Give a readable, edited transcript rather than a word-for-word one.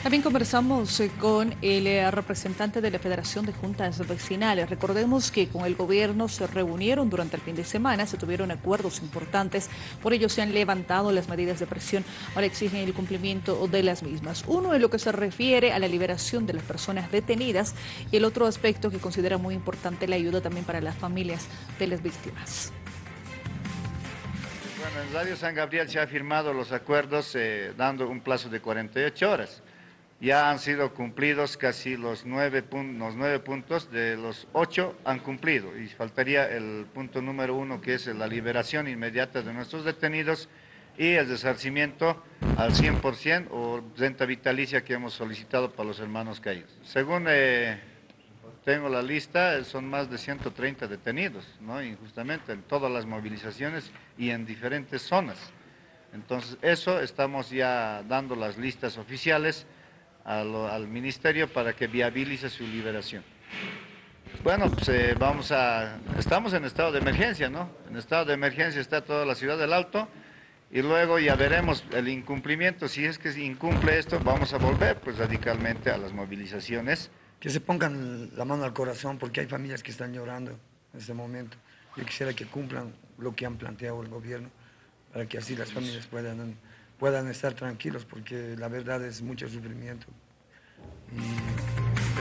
También conversamos con el representante de la Federación de Juntas Vecinales. Recordemos que con el gobierno se reunieron durante el fin de semana, se tuvieron acuerdos importantes, por ello se han levantado las medidas de presión, ahora exigen el cumplimiento de las mismas. Uno en lo que se refiere a la liberación de las personas detenidas y el otro aspecto que considera muy importante, la ayuda también para las familias de las víctimas. Bueno, en Radio San Gabriel se han firmado los acuerdos dando un plazo de 48 horas. Ya han sido cumplidos casi los 9 puntos, de los 8 han cumplido y faltaría el punto número 1, que es la liberación inmediata de nuestros detenidos y el resarcimiento al 100% o renta vitalicia que hemos solicitado para los hermanos caídos. Según tengo la lista, son más de 130 detenidos, ¿no? Injustamente en todas las movilizaciones y en diferentes zonas. Entonces, eso estamos ya dando las listas oficiales al ministerio para que viabilice su liberación. Bueno, pues estamos en estado de emergencia, ¿no? En estado de emergencia está toda la ciudad del Alto y luego ya veremos el incumplimiento. Si es que se incumple esto, vamos a volver pues radicalmente a las movilizaciones. Que se pongan la mano al corazón porque hay familias que están llorando en este momento. Yo quisiera que cumplan lo que han planteado el gobierno para que así las familias puedan estar tranquilos porque la verdad es mucho sufrimiento. Y